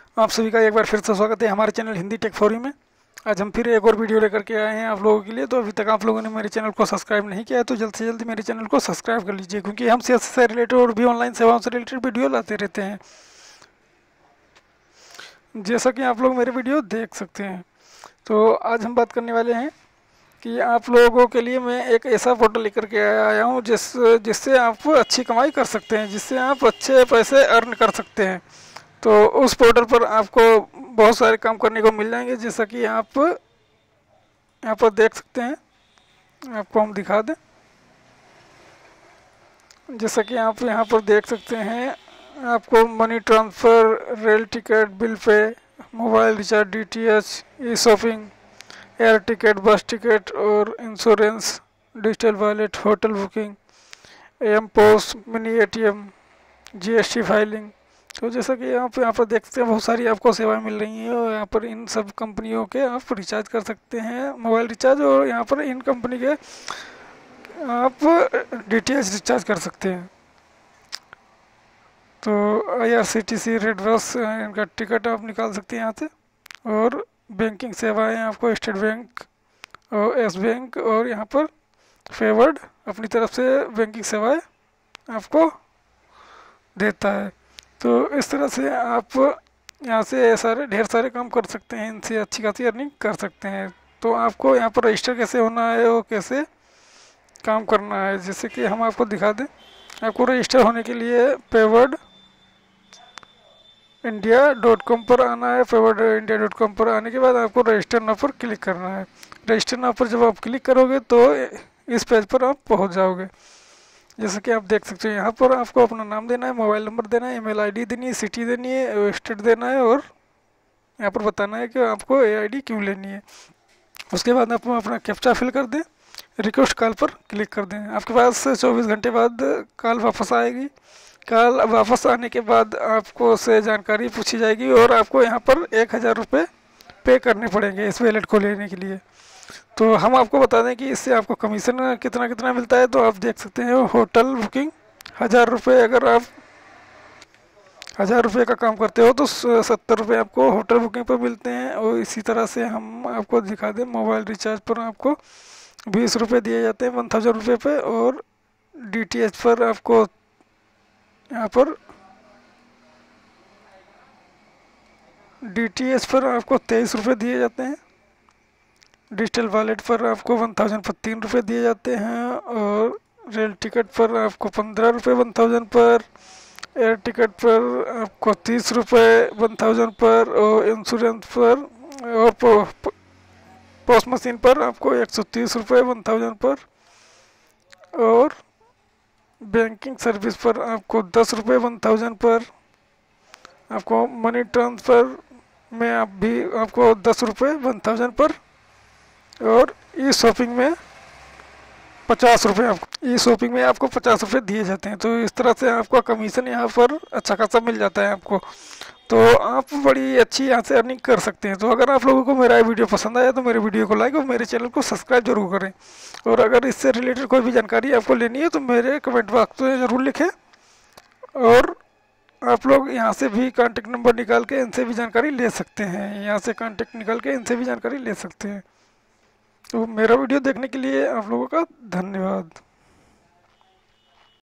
आप सभी का एक बार फिर से स्वागत है हमारे channel Hindi tech for you में। आज हम फिर एक और वीडियो लेकर के आए हैं आप लोगों के लिए। तो अभी तक आप लोगों ने मेरे चैनल को सब्सक्राइब नहीं किया है तो जल्द से जल्द मेरे चैनल को सब्सक्राइब कर लीजिए, क्योंकि हम सेल्स से रिलेटेड और भी ऑनलाइन सेवाओं से रिलेटेड वीडियो लाते रहते हैं, जैसा कि आप लोग मेरे वीडियो देख सकते हैं। तो आज हम बात करने वाले हैं कि आप लोगों के लिए मैं एक ऐसा पोर्टल लेकर के आया हूँ जिससे आप अच्छी कमाई कर सकते हैं, जिससे आप अच्छे पैसे अर्न कर सकते हैं। तो उस पोर्टल पर आपको बहुत सारे काम करने को मिल जाएंगे, जैसा कि आप यहाँ पर देख सकते हैं। आपको हम दिखा दें, जैसा कि आप यहाँ पर देख सकते हैं, आपको money transfer, rail ticket, bill pay, mobile recharge, DTH, e shopping, air ticket, bus ticket और insurance, digital wallet, hotel booking, M post, mini ATM, GST filing. तो जैसा कि आप यहाँ पर देखते हैं, बहुत सारी आपको सेवाएं मिल रही हैं और यहाँ पर इन सब कंपनियों के आप रिचार्ज कर सकते हैं, मोबाइल रिचार्ज, और यहाँ पर इन कंपनी के आप डीटीएच रिचार्ज कर सकते हैं। तो आईआरसीटीसी, रेड बस, इनका टिकट आप निकाल सकते हैं यहाँ से। और बैंकिंग सेवाएं आपको स्टेट बैंक और एस बैंक और यहाँ पर फेवर्ड अपनी तरफ से बैंकिंग सेवाएं आपको देता है। तो इस तरह से आप यहाँ से ढेर सारे काम कर सकते हैं, इनसे अच्छी खासी अर्निंग कर सकते हैं। तो आपको यहाँ पर रजिस्टर कैसे होना है और कैसे काम करना है, जैसे कि हम आपको दिखा दें। आपको रजिस्टर होने के लिए पेवर्ड इंडिया.com पर आना है। पेवर्ड इंडिया.com पर आने के बाद आपको रजिस्टर नाउ पर क्लिक करना है। रजिस्टर नाउ पर जब आप क्लिक करोगे तो इस पेज पर आप पहुँच जाओगे। जैसे कि आप देख सकते हैं, यहाँ पर आपको अपना नाम देना है, मोबाइल नंबर देना है, ईमेल आईडी देनी है, सिटी देनी है, स्टेट देना है, और यहाँ पर बताना है कि आपको एआईडी क्यों लेनी है। उसके बाद आप अपना कैप्चा फिल कर दें, रिक्वेस्ट कॉल पर क्लिक कर दें। आपके पास 24 घंटे बाद कॉल वापस आएगी। कॉल वापस आने के बाद आपको से जानकारी पूछी जाएगी और आपको यहाँ पर 1000 रुपये पे करने पड़ेंगे इस वैलेट को लेने के लिए। तो हम आपको बता दें कि इससे आपको कमीशन कितना कितना मिलता है। तो आप देख सकते हैं, होटल बुकिंग 1000 रुपये, अगर आप 1000 रुपये का काम करते हो तो 70 रुपये आपको होटल बुकिंग पर मिलते हैं। और इसी तरह से हम आपको दिखा दें, मोबाइल रिचार्ज पर आपको 20 रुपये दिए जाते हैं 1000 रुपये पे। और डीटीएच पर आपको यहाँ पर डीटीएच पर आपको 23 रुपये दिए जाते हैं। डिजिटल वॉलेट पर आपको 1000 पर 3 रुपये दिए जाते हैं। और रेल टिकट पर आपको 15 रुपये 1000 पर। एयर टिकट पर आपको 30 रुपये 1000 पर। और इंश्योरेंस पर और पोस्ट मशीन पर आपको 130 रुपये 1000 पर। और बैंकिंग सर्विस पर आपको 10 रुपये 1000 पर। आपको मनी ट्रांसफ़र में आपको 10 रुपये 1000 पर। और ई शॉपिंग में 50 रुपये आपको 50 रुपये दिए जाते हैं। तो इस तरह से आपका कमीशन यहाँ पर अच्छा खासा मिल जाता है आपको। तो आप बड़ी अच्छी यहाँ से अर्निंग कर सकते हैं। तो अगर आप लोगों को मेरा वीडियो पसंद आया तो मेरे वीडियो को लाइक और मेरे चैनल को सब्सक्राइब जरूर करें। और अगर इससे रिलेटेड कोई भी जानकारी आपको लेनी है तो मेरे कमेंट बॉक्स में ज़रूर लिखें। और आप लोग यहाँ से भी कांटेक्ट नंबर निकाल के इनसे भी जानकारी ले सकते हैं, यहाँ से कांटेक्ट निकाल के इनसे भी जानकारी ले सकते हैं। तो मेरा वीडियो देखने के लिए आप लोगों का धन्यवाद।